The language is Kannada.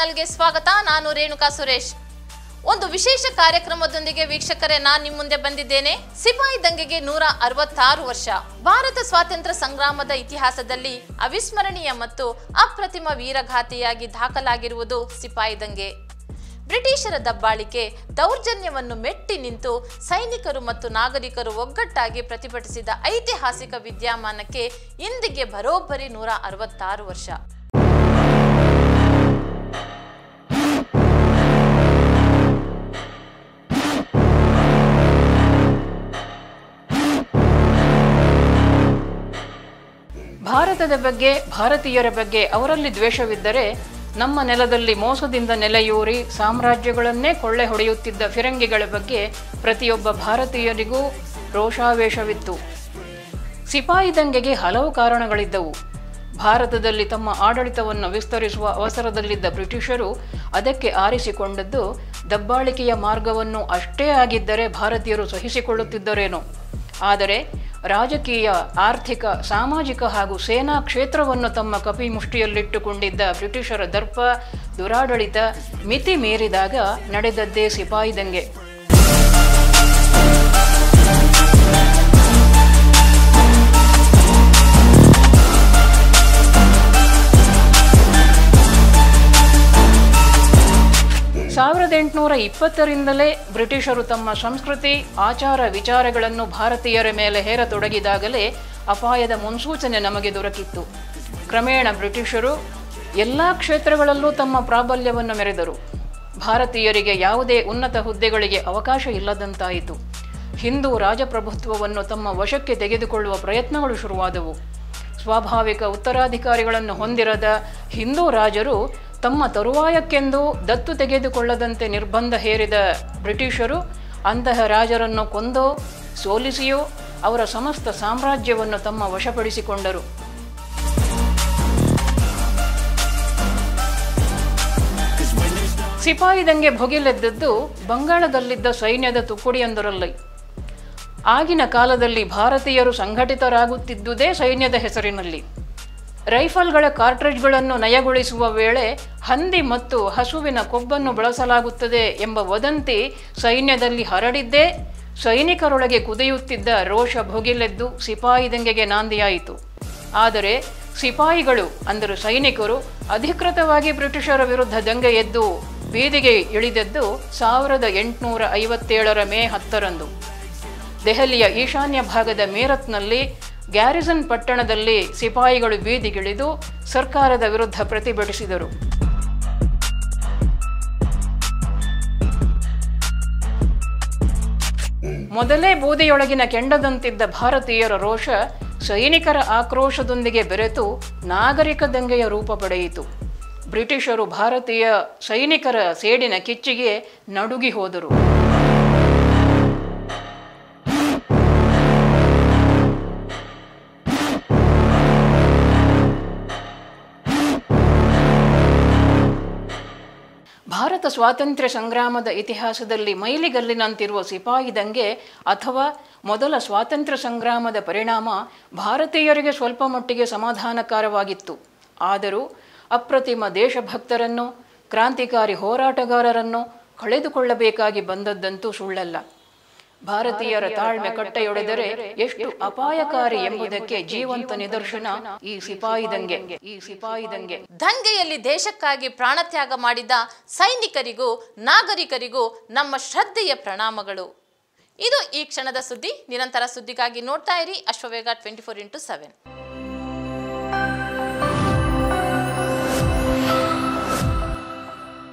ಚಾನೆಲ್ಗೆ ಸ್ವಾಗತ. ನಾನು ರೇಣುಕಾ ಸುರೇಶ್. ಒಂದು ವಿಶೇಷ ಕಾರ್ಯಕ್ರಮದೊಂದಿಗೆ ವೀಕ್ಷಕರೇ ನಾನು ನಿಮ್ಮ ಮುಂದೆ ಬಂದಿದ್ದೇನೆ. ಸಿಪಾಯಿ ದಂಗೆಗೆ 166 ವರ್ಷ. ಭಾರತ ಸ್ವಾತಂತ್ರ್ಯ ಸಂಗ್ರಾಮದ ಇತಿಹಾಸದಲ್ಲಿ ಅವಿಸ್ಮರಣೀಯ ಮತ್ತು ಅಪ್ರತಿಮ ವೀರಗಾಥೆಯಾಗಿ ದಾಖಲಾಗಿರುವುದು ಸಿಪಾಯಿ ದಂಗೆ. ಬ್ರಿಟಿಷರ ದಬ್ಬಾಳಿಕೆ ದೌರ್ಜನ್ಯವನ್ನು ಮೆಟ್ಟಿ ನಿಂತು ಸೈನಿಕರು ಮತ್ತು ನಾಗರಿಕರು ಒಗ್ಗಟ್ಟಾಗಿ ಪ್ರತಿಭಟಿಸಿದ ಐತಿಹಾಸಿಕ ವಿದ್ಯಮಾನಕ್ಕೆ ಇಂದಿಗೆ ಬರೋಬ್ಬರಿ 166 ವರ್ಷ. ಭಾರತದ ಬಗ್ಗೆ, ಭಾರತೀಯರ ಬಗ್ಗೆ ಅವರಲ್ಲಿ ದ್ವೇಷವಿದ್ದರೆ ನಮ್ಮ ನೆಲದಲ್ಲಿ ಮೋಸದಿಂದ ನೆಲೆಯೂರಿ ಸಾಮ್ರಾಜ್ಯಗಳನ್ನೇ ಕೊಳ್ಳೆ ಹೊಡೆಯುತ್ತಿದ್ದ ಫಿರಂಗಿಗಳ ಬಗ್ಗೆ ಪ್ರತಿಯೊಬ್ಬ ಭಾರತೀಯರಿಗೂ ರೋಷಾವೇಶವಿತ್ತು. ಸಿಪಾಯಿ ದಂಗೆಗೆ ಹಲವು ಕಾರಣಗಳಿದ್ದವು. ಭಾರತದಲ್ಲಿ ತಮ್ಮ ಆಡಳಿತವನ್ನು ವಿಸ್ತರಿಸುವ ಅವಸರದಲ್ಲಿದ್ದ ಬ್ರಿಟಿಷರು ಅದಕ್ಕೆ ಆರಿಸಿಕೊಂಡದ್ದು ದಬ್ಬಾಳಿಕೆಯ ಮಾರ್ಗವನ್ನು ಅಷ್ಟೇ ಆಗಿದ್ದರೆ ಭಾರತೀಯರು ಸಹಿಸಿಕೊಳ್ಳುತ್ತಿದ್ದರೇನೋ. ಆದರೆ ರಾಜಕೀಯ, ಆರ್ಥಿಕ, ಸಾಮಾಜಿಕ ಹಾಗೂ ಸೇನಾ ಕ್ಷೇತ್ರವನ್ನು ತಮ್ಮ ಕಪಿಮುಷ್ಟಿಯಲ್ಲಿಟ್ಟುಕೊಂಡಿದ್ದ ಬ್ರಿಟಿಷರ ದರ್ಪ, ದುರಾಡಳಿತ ಮಿತಿ ಮೀರಿದಾಗ ನಡೆದದ್ದೇ ಸಿಪಾಯಿ ದಂಗೆ. ಸಾವಿರದ 1820ರಿಂದಲೇ ಬ್ರಿಟಿಷರು ತಮ್ಮ ಸಂಸ್ಕೃತಿ, ಆಚಾರ, ವಿಚಾರಗಳನ್ನು ಭಾರತೀಯರ ಮೇಲೆ ಹೇರತೊಡಗಿದಾಗಲೇ ಅಪಾಯದ ಮುನ್ಸೂಚನೆ ನಮಗೆ ದೊರಕಿತ್ತು. ಕ್ರಮೇಣ ಬ್ರಿಟಿಷರು ಎಲ್ಲ ಕ್ಷೇತ್ರಗಳಲ್ಲೂ ತಮ್ಮ ಪ್ರಾಬಲ್ಯವನ್ನು ಮೆರೆದರು. ಭಾರತೀಯರಿಗೆ ಯಾವುದೇ ಉನ್ನತ ಹುದ್ದೆಗಳಿಗೆ ಅವಕಾಶ ಇಲ್ಲದಂತಾಯಿತು. ಹಿಂದೂ ರಾಜಪ್ರಭುತ್ವವನ್ನು ತಮ್ಮ ವಶಕ್ಕೆ ತೆಗೆದುಕೊಳ್ಳುವ ಪ್ರಯತ್ನಗಳು ಶುರುವಾದವು. ಸ್ವಾಭಾವಿಕ ಉತ್ತರಾಧಿಕಾರಿಗಳನ್ನು ಹೊಂದಿರದ ಹಿಂದೂ ರಾಜರು ತಮ್ಮ ತರುವಾಯಕ್ಕೆಂದು ದತ್ತು ತೆಗೆದುಕೊಳ್ಳದಂತೆ ನಿರ್ಬಂಧ ಹೇರಿದ ಬ್ರಿಟಿಷರು ಅಂತಹ ರಾಜರನ್ನು ಕೊಂದೋ ಸೋಲಿಸಿಯೋ ಅವರ ಸಮಸ್ತ ಸಾಮ್ರಾಜ್ಯವನ್ನು ತಮ್ಮ ವಶಪಡಿಸಿಕೊಂಡರು. ಸಿಪಾಯಿ ದಂಗೆ ಭುಗಿಲೆದ್ದದ್ದು ಬಂಗಾಳದಲ್ಲಿದ್ದ ಸೈನ್ಯದ ತುಕುಡಿಯೊಂದರಲ್ಲಿ. ಆಗಿನ ಕಾಲದಲ್ಲಿ ಭಾರತೀಯರು ಸಂಘಟಿತರಾಗುತ್ತಿದ್ದುದೇ ಸೈನ್ಯದ ಹೆಸರಿನಲ್ಲಿ. ರೈಫಲ್ಗಳ ಕಾರ್ಟ್ರಿಜ್ಗಳನ್ನು ನಯಗೊಳಿಸುವ ವೇಳೆ ಹಂದಿ ಮತ್ತು ಹಸುವಿನ ಕೊಬ್ಬನ್ನು ಬಳಸಲಾಗುತ್ತದೆ ಎಂಬ ವದಂತಿ ಸೈನ್ಯದಲ್ಲಿ ಹರಡಿದ್ದೇ ಸೈನಿಕರೊಳಗೆ ಕುದಿಯುತ್ತಿದ್ದ ರೋಷ ಭುಗಿಲೆದ್ದು ಸಿಪಾಯಿ ದಂಗೆಗೆ ನಾಂದಿಯಾಯಿತು. ಆದರೆ ಸಿಪಾಯಿಗಳು ಅಂದರೆ ಸೈನಿಕರು ಅಧಿಕೃತವಾಗಿ ಬ್ರಿಟಿಷರ ವಿರುದ್ಧ ದಂಗೆ ಎದ್ದು ಬೀದಿಗೆ ಇಳಿದದ್ದು 1857ರ ಮೇ 10ರಂದು. ದೆಹಲಿಯ ಈಶಾನ್ಯ ಭಾಗದ ಮೀರತ್ನಲ್ಲಿ ಗ್ಯಾರಿಸನ್ ಪಟ್ಟಣದಲ್ಲಿ ಸಿಪಾಯಿಗಳು ಬೀದಿಗಿಳಿದು ಸರ್ಕಾರದ ವಿರುದ್ಧ ಪ್ರತಿಭಟಿಸಿದರು. ಮೊದಲೇ ಬೂದಿಯೊಳಗಿನ ಕೆಂಡದಂತಿದ್ದ ಭಾರತೀಯರ ರೋಷ ಸೈನಿಕರ ಆಕ್ರೋಶದೊಂದಿಗೆ ಬೆರೆತು ನಾಗರಿಕ ದಂಗೆಯ ರೂಪ ಪಡೆಯಿತು. ಬ್ರಿಟಿಷರು ಭಾರತೀಯ ಸೈನಿಕರ ಸೇಡಿನ ಕಿಚ್ಚಿಗೆ ನಡುಗಿ ಹೋದರು. ಭಾರತ ಸ್ವಾತಂತ್ರ್ಯ ಸಂಗ್ರಾಮದ ಇತಿಹಾಸದಲ್ಲಿ ಮೈಲಿಗಲ್ಲಿನಂತಿರುವ ಸಿಪಾಯಿ ದಂಗೆ ಅಥವಾ ಮೊದಲ ಸ್ವಾತಂತ್ರ್ಯ ಸಂಗ್ರಾಮದ ಪರಿಣಾಮ ಭಾರತೀಯರಿಗೆ ಸ್ವಲ್ಪ ಮಟ್ಟಿಗೆ ಸಮಾಧಾನಕರವಾಗಿತ್ತು. ಆದರೂ ಅಪ್ರತಿಮ ದೇಶಭಕ್ತರನ್ನು, ಕ್ರಾಂತಿಕಾರಿ ಹೋರಾಟಗಾರರನ್ನು ಕಳೆದುಕೊಳ್ಳಬೇಕಾಗಿ ಬಂದದ್ದಂತೂ ಸುಳ್ಳಲ್ಲ. ಭಾರತೀಯರ ತಾಳ್ಮೆ ಕಟ್ಟೆಯೊಡೆದರೆ ಎಷ್ಟು ಅಪಾಯಕಾರಿ ಎಂಬುದಕ್ಕೆ ಜೀವಂತ ನಿದರ್ಶನ ಈ ಸಿಪಾಯಿ ದಂಗೆ. ದಂಗೆಯಲ್ಲಿ ದೇಶಕ್ಕಾಗಿ ಪ್ರಾಣತ್ಯಾಗ ಮಾಡಿದ ಸೈನಿಕರಿಗೂ ನಾಗರಿಕರಿಗೂ ನಮ್ಮ ಶ್ರದ್ಧೆಯ ಪ್ರಣಾಮಗಳು. ಇದು ಈ ಕ್ಷಣದ ಸುದ್ದಿ. ನಿರಂತರ ಸುದ್ದಿಗಾಗಿ ನೋಡ್ತಾ ಇರಿ ಅಶ್ವವೇಗ 24x7.